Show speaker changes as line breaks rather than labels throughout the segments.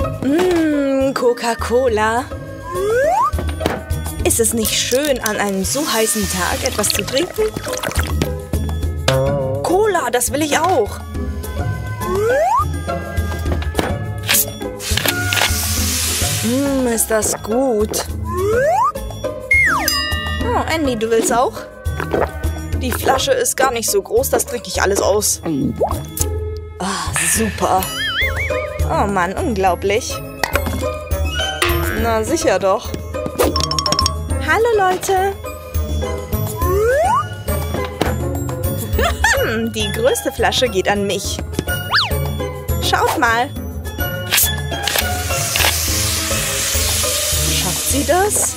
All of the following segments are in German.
Coca-Cola. Ist es nicht schön, an einem so heißen Tag etwas zu trinken? Cola, das will ich auch. Ist das gut. Oh, Andy, du willst auch? Die Flasche ist gar nicht so groß, das trinke ich alles aus. Ah, super. Oh Mann, unglaublich. Na, sicher doch. Hallo, Leute. Die größte Flasche geht an mich. Schaut mal. Schafft sie das?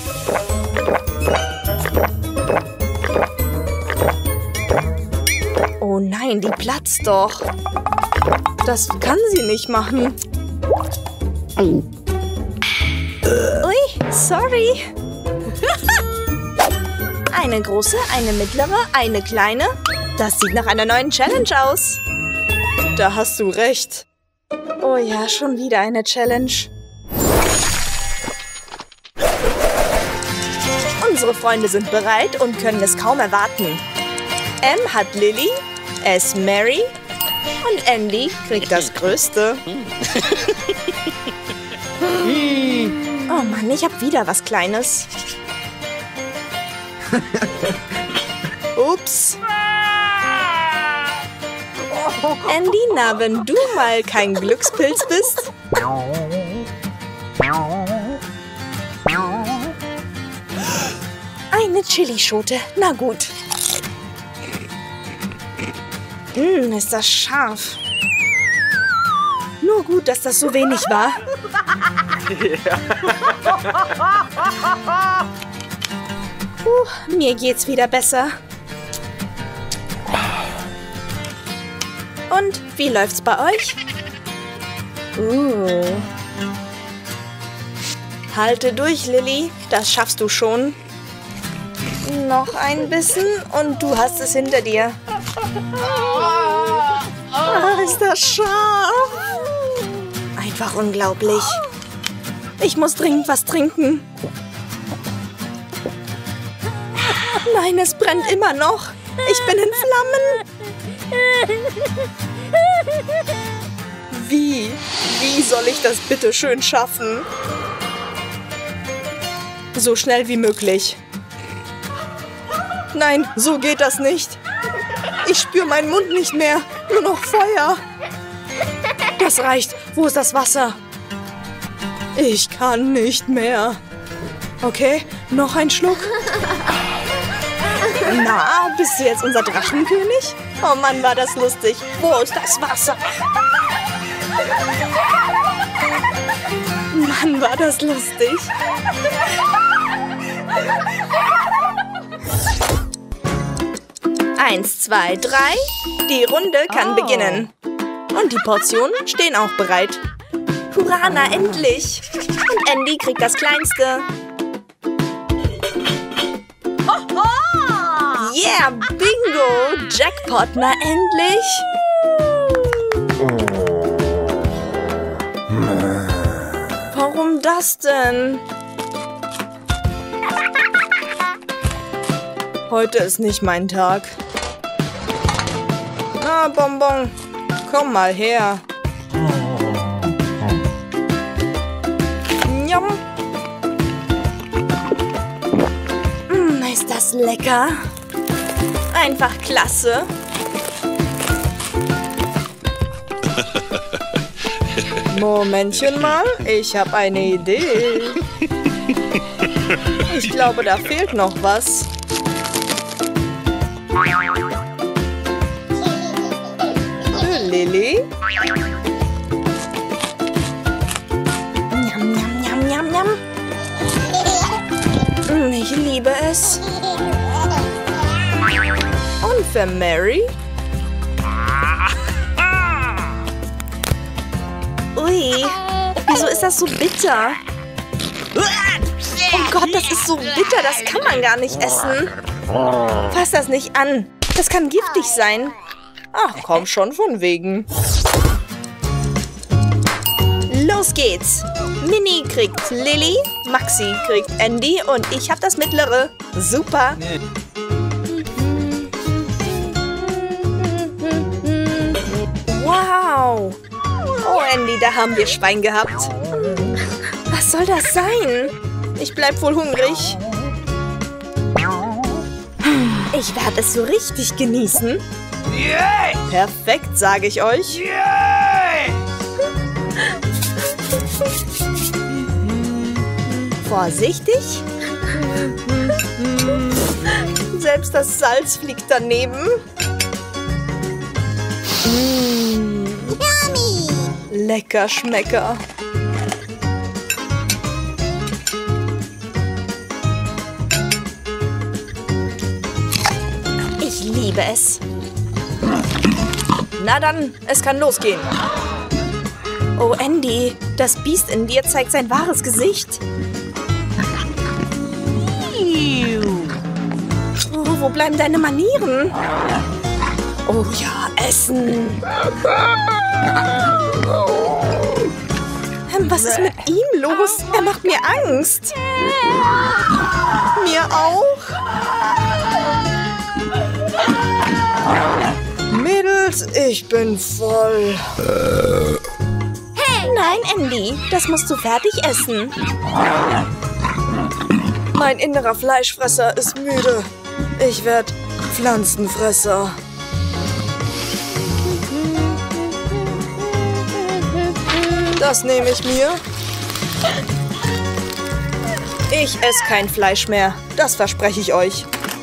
Oh nein, die platzt doch. Das kann sie nicht machen. Ui, sorry. Eine große, eine mittlere, eine kleine. Das sieht nach einer neuen Challenge aus. Da hast du recht. Oh ja, schon wieder eine Challenge. Unsere Freunde sind bereit und können es kaum erwarten. M hat Lily, S Mary und Andy kriegt das Größte. Oh Mann, ich habe wieder was Kleines. Ups. Andy, na, wenn du mal kein Glückspilz bist. Eine Chilischote, na gut. Ist das scharf. Nur gut, dass das so wenig war. Mir geht's wieder besser. Und wie läuft's bei euch? Halte durch, Lily. Das schaffst du schon. Noch ein Bissen und du hast es hinter dir. Ist das scharf? Einfach unglaublich. Ich muss dringend was trinken. Nein, es brennt immer noch. Ich bin in Flammen. Wie? Wie soll ich das bitte schön schaffen? So schnell wie möglich. Nein, so geht das nicht. Ich spüre meinen Mund nicht mehr. Nur noch Feuer. Das reicht. Wo ist das Wasser? Ich kann nicht mehr. Okay, noch ein Schluck. Na, bist du jetzt unser Drachenkönig? Oh Mann, war das lustig. Wo ist das Wasser? Mann, war das lustig. Eins, zwei, drei. Die Runde kann beginnen. Und die Portionen stehen auch bereit. Hurra, na endlich. Und Andy kriegt das Kleinste. Yeah, bingo. Jackpot, na endlich. Warum das denn? Heute ist nicht mein Tag. Na, Bonbon, komm mal her. Njam. Ist das lecker? Einfach klasse. Momentchen mal, ich habe eine Idee. Ich glaube, da fehlt noch was. Lily? Njam, njam, njam, njam, njam. Ich liebe es. Und für Mary? Ui, wieso ist das so bitter? Oh Gott, das ist so bitter, das kann man gar nicht essen. Fass das nicht an, das kann giftig sein. Ach, komm schon, von wegen. Los geht's. Mini kriegt Lilly, Maxi kriegt Andy und ich habe das mittlere. Super. Wow. Oh, Andy, da haben wir Schwein gehabt. Was soll das sein? Ich bleib wohl hungrig. Ich werde es so richtig genießen. Perfekt, sage ich euch. Vorsichtig. Selbst das Salz fliegt daneben. Lecker Schmecker. Ich liebe es. Na dann, es kann losgehen. Oh, Andy, das Biest in dir zeigt sein wahres Gesicht. Oh, wo bleiben deine Manieren? Oh ja, Essen. Was ist mit ihm los? Er macht mir Angst. Mir auch. Mädels, ich bin voll. Nein, Andy, das musst du fertig essen. Mein innerer Fleischfresser ist müde. Ich werde Pflanzenfresser. Das nehme ich mir. Ich esse kein Fleisch mehr. Das verspreche ich euch.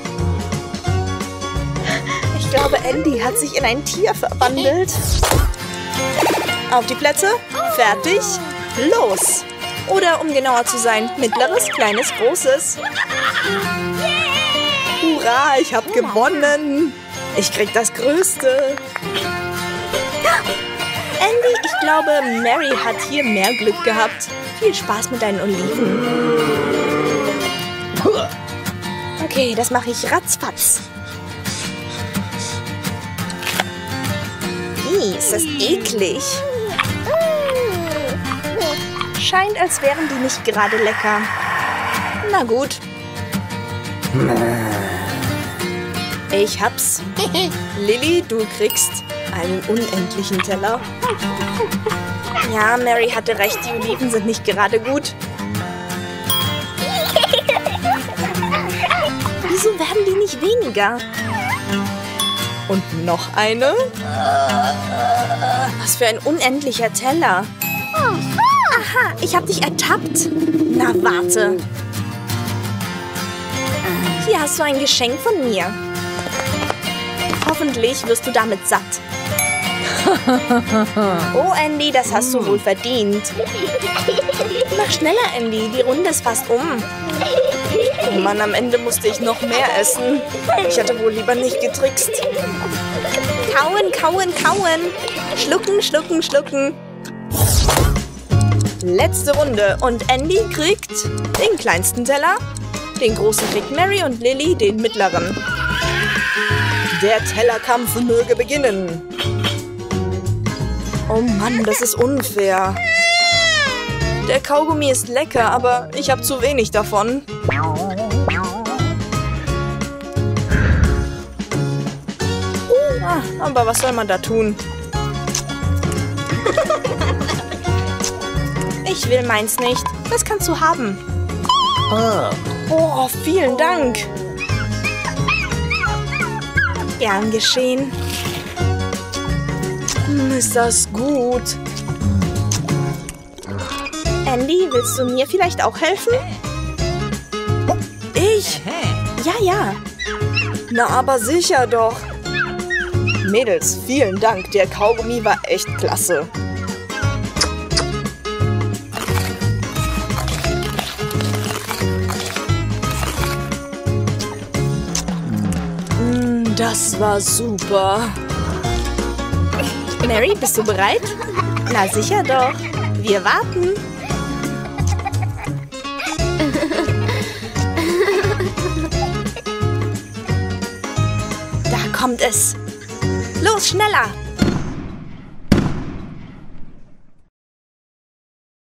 Ich glaube, Andy hat sich in ein Tier verwandelt. Auf die Plätze. Fertig. Los. Oder um genauer zu sein, mittleres, kleines, großes. Hurra, ich habe gewonnen. Ich krieg das Größte. Andy, ich glaube, Mary hat hier mehr Glück gehabt. Viel Spaß mit deinen Oliven. Okay, das mache ich ratzfatz. Ist das eklig. Scheint, als wären die nicht gerade lecker. Na gut. Ich hab's. Lilly, du kriegst einen unendlichen Teller. Ja, Mary hatte recht, die Oliven sind nicht gerade gut. Wieso werden die nicht weniger? Und noch eine? Was für ein unendlicher Teller. Aha, ich hab dich ertappt. Na, warte. Hier hast du ein Geschenk von mir. Hoffentlich wirst du damit satt. Oh, Andy, das hast du wohl verdient. Mach schneller, Andy. Die Runde ist fast um. Oh Mann, am Ende musste ich noch mehr essen. Ich hätte wohl lieber nicht getrickst. Kauen, kauen, kauen. Schlucken, schlucken, schlucken. Letzte Runde. Und Andy kriegt den kleinsten Teller. Den großen kriegt Mary und Lilly den mittleren. Der Tellerkampf möge beginnen. Oh Mann, das ist unfair. Der Kaugummi ist lecker, aber ich habe zu wenig davon. Aber was soll man da tun? Ich will meins nicht. Das kannst du haben. Oh, vielen Dank. Gern geschehen. Ist das gut. Andy, willst du mir vielleicht auch helfen? Ich? Ja, ja. Na, aber sicher doch. Mädels, vielen Dank. Der Kaugummi war echt klasse. Das war super. Mary, bist du bereit? Na sicher doch. Wir warten. Da kommt es. Los, schneller!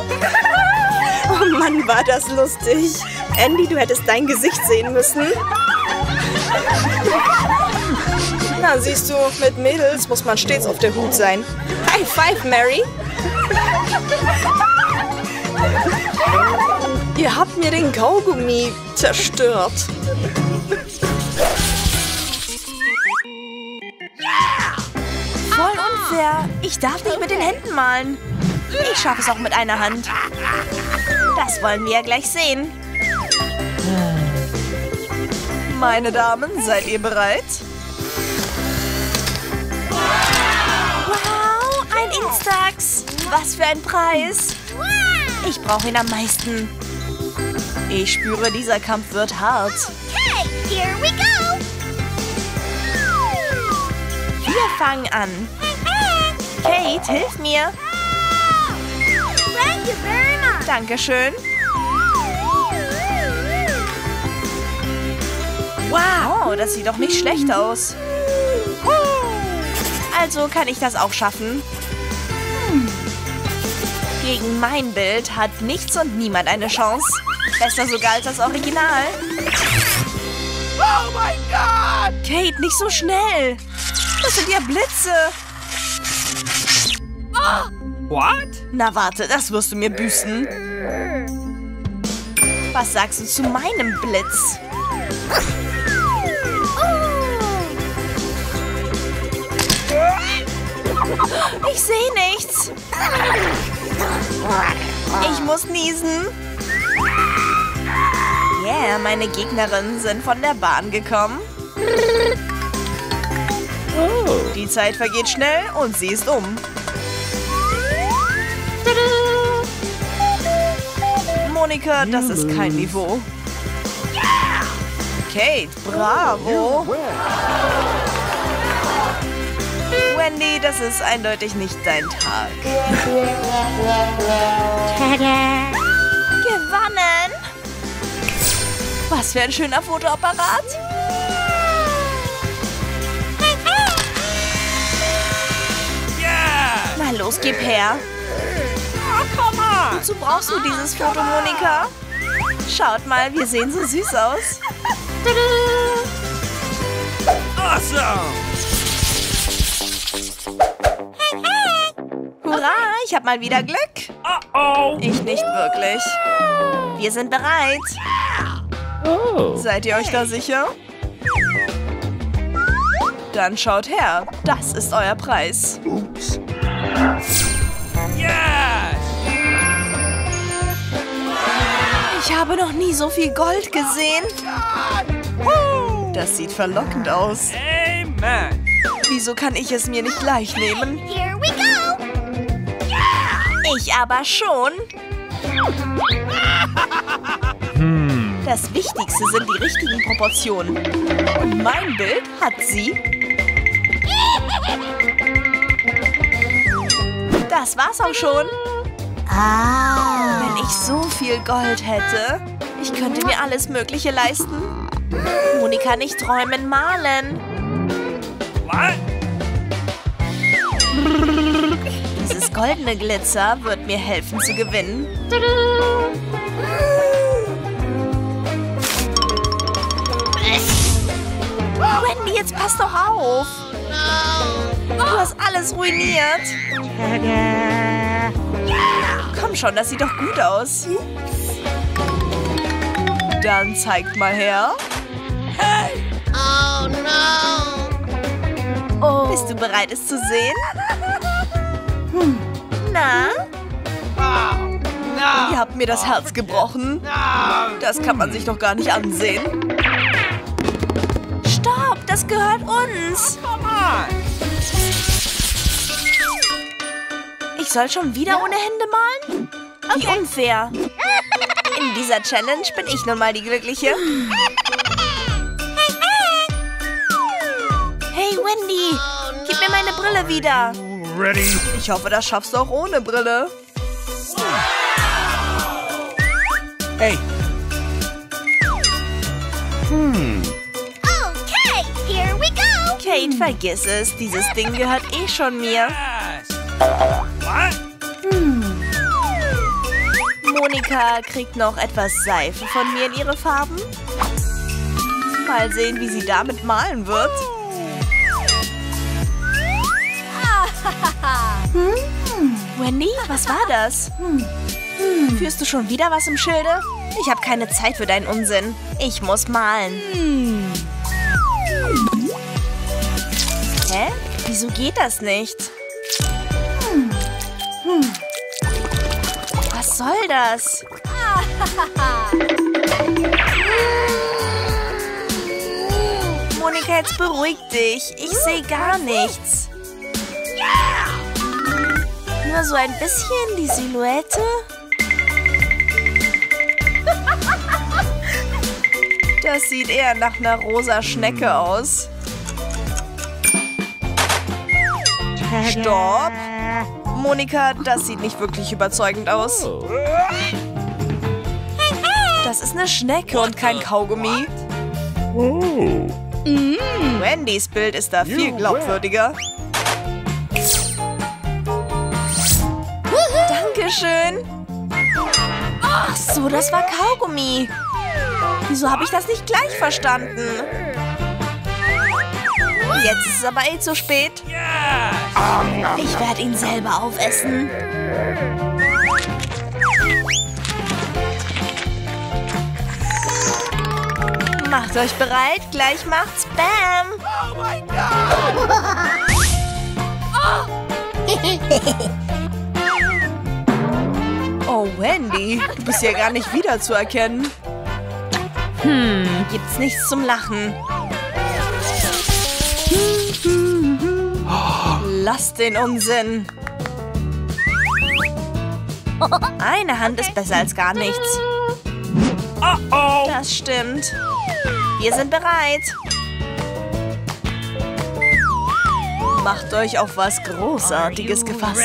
Oh Mann, war das lustig. Andy, du hättest dein Gesicht sehen müssen. Na, siehst du, mit Mädels muss man stets auf der Hut sein. High five, Mary. Ihr habt mir den Kaugummi zerstört.
Voll unfair. Ich darf nicht mit den Händen malen. Ich schaffe es auch mit einer Hand. Das wollen wir ja gleich sehen. Meine Damen, seid ihr bereit? Wow, ein Instax. Was für ein Preis. Ich brauche ihn am meisten. Ich spüre, dieser Kampf wird hart.
Okay, here we go.
Wir fangen an. Kate, hilf mir.
Thank you very much.
Dankeschön. Wow, das sieht doch nicht schlecht aus. Also kann ich das auch schaffen. Gegen mein Bild hat nichts und niemand eine Chance. Besser sogar als das Original.
Oh mein Gott!
Kate, nicht so schnell. Das sind ja Blitze.
What?
Na warte, das wirst du mir büßen. Was sagst du zu meinem Blitz? Ich sehe nichts. Ich muss niesen. Yeah, meine Gegnerinnen sind von der Bahn gekommen. Die Zeit vergeht schnell und sie ist um. Monika, das ist kein Niveau. Kate, bravo. Wendy, das ist eindeutig nicht dein Tag. Gewonnen! Was für ein schöner Fotoapparat. Na los, gib her. Wozu brauchst du dieses Foto, Monika? Schaut mal, wir sehen so süß aus.
Awesome!
Hurra, ich habe mal wieder Glück.
Uh-oh!
Ich nicht wirklich. Wir sind bereit. Seid ihr euch da sicher? Dann schaut her. Das ist euer Preis.
Yes!
Ich habe noch nie so viel Gold gesehen. Das sieht verlockend aus.
Amen!
Wieso kann ich es mir nicht gleich nehmen?
Here we go.
Ich aber schon. Das Wichtigste sind die richtigen Proportionen. Und mein Bild hat sie. Das war's auch schon. Wenn ich so viel Gold hätte, ich könnte mir alles Mögliche leisten. Monika, nicht träumen, malen.
What?
Dieses goldene Glitzer wird mir helfen zu gewinnen. Wendy, jetzt pass doch auf. Du hast alles ruiniert. Komm schon, das sieht doch gut aus. Dann zeigt mal her.
Oh no.
Bist du bereit, es zu sehen? Na? Ihr habt mir das Herz gebrochen. Das kann man sich doch gar nicht ansehen. Stopp, das gehört uns.
Come on!
Ich soll schon wieder ohne Hände malen? Wie unfair. In dieser Challenge bin ich nun mal die Glückliche. Hey, Wendy, gib mir meine Brille wieder.
Ready?
Ich hoffe, das schaffst du auch ohne Brille.
Hey!
Okay, here we go.
Kate, vergiss es. Dieses Ding gehört eh schon mir.
Yes! What?
Monika kriegt noch etwas Seife von mir in ihre Farben. Mal sehen, wie sie damit malen wird. Wendy, was war das? Führst du schon wieder was im Schilde? Ich habe keine Zeit für deinen Unsinn. Ich muss malen. Hä? Wieso geht das nicht? Was soll das? Monika, jetzt beruhig dich. Ich sehe gar nichts. Nur so ein bisschen die Silhouette. Das sieht eher nach einer rosa Schnecke aus. Stopp! Monika, das sieht nicht wirklich überzeugend aus. Das ist eine Schnecke und kein Kaugummi. Wendys Bild ist da viel glaubwürdiger. Dankeschön. Ach so, das war Kaugummi. Wieso habe ich das nicht gleich verstanden? Jetzt ist es aber eh zu spät. Ich werde ihn selber aufessen. Macht euch bereit, gleich macht's Bam! Oh mein Gott! Oh, Wendy, du bist ja gar nicht wiederzuerkennen. Gibt's nichts zum Lachen. Lass den Unsinn. Eine Hand ist besser als gar nichts. Das stimmt. Wir sind bereit. Macht euch auf was Großartiges gefasst.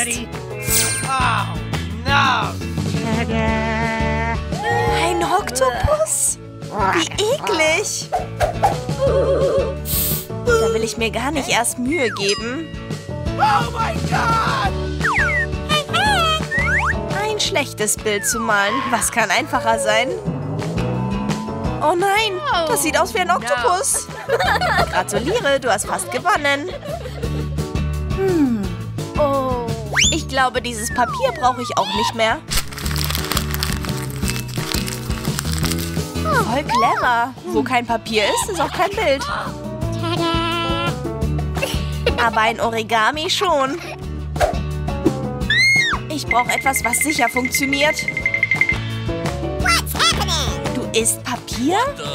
Ein Oktopus? Wie eklig. Da will ich mir gar nicht erst Mühe geben. Oh mein Gott! Ein schlechtes Bild zu malen. Was kann einfacher sein? Oh nein, das sieht aus wie ein Oktopus. Gratuliere, du hast fast gewonnen. Oh, ich glaube, dieses Papier brauche ich auch nicht mehr. Voll clever. Wo kein Papier ist, ist auch kein Bild. Aber ein Origami schon. Ich brauche etwas, was sicher funktioniert. Du isst Papier?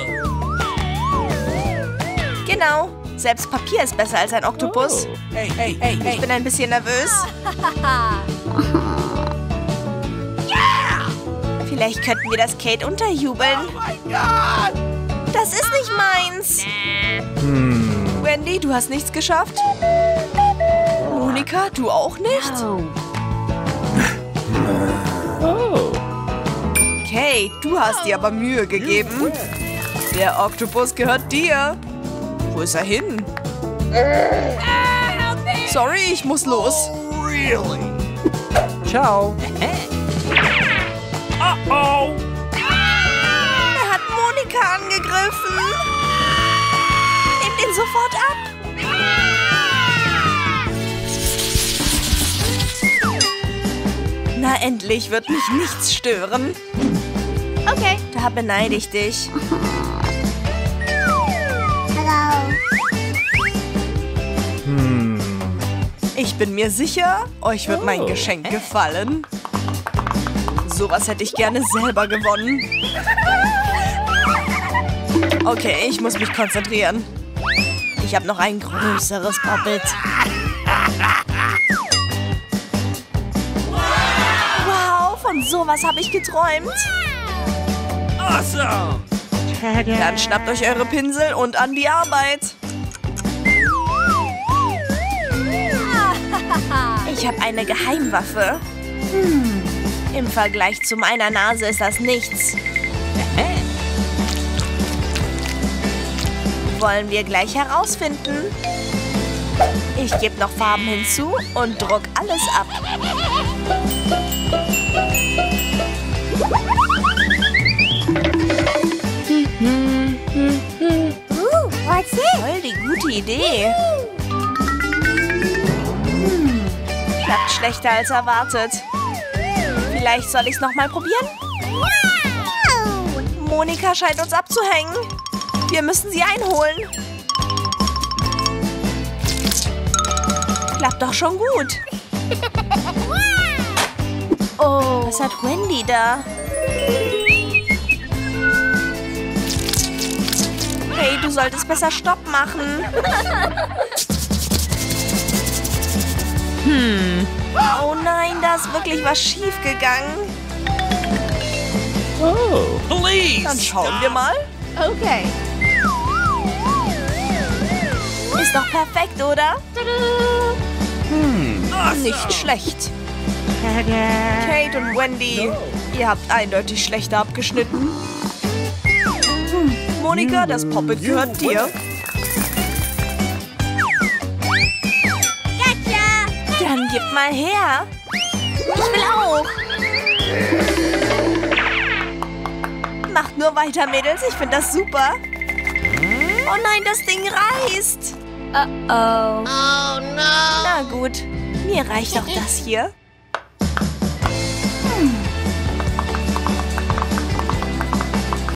Genau. Selbst Papier ist besser als ein Oktopus. Ich bin ein bisschen nervös. Vielleicht könnten wir das Kate unterjubeln. Das ist nicht meins. Wendy, du hast nichts geschafft. Monika, du auch nicht? Kate, du hast dir aber Mühe gegeben. Der Oktopus gehört dir. Wo ist er hin? Sorry, ich muss los.
Ciao.
Er hat Monika angegriffen. Nehmt ihn sofort ab. Na, endlich wird mich nichts stören.
Okay.
Da beneide ich dich.
Hello.
Ich bin mir sicher, euch wird mein Geschenk gefallen. Sowas hätte ich gerne selber gewonnen. Okay, ich muss mich konzentrieren. Ich habe noch ein größeres Puppet. Wow, von sowas habe ich geträumt.
Awesome.
Dann schnappt euch eure Pinsel und an die Arbeit. Ich habe eine Geheimwaffe. Im Vergleich zu meiner Nase ist das nichts. Wollen wir gleich herausfinden? Ich gebe noch Farben hinzu und druck alles ab. Idee. Klappt schlechter als erwartet. Vielleicht soll ich es nochmal probieren? Monika scheint uns abzuhängen. Wir müssen sie einholen. Klappt doch schon gut. Oh, was hat Wendy da? Hey, du solltest besser Stopp machen. Oh nein, da ist wirklich was schief gegangen.
Please.
Dann schauen wir mal.
Okay.
Ist doch perfekt, oder?
Awesome.
Nicht schlecht. Kate und Wendy, ihr habt eindeutig schlechter abgeschnitten. Monika, das Poppet gehört dir. Dann gib mal her. Ich will auch. Macht nur weiter, Mädels. Ich finde das super. Oh nein, das Ding reißt.
Oh no.
Na gut, mir reicht auch das hier.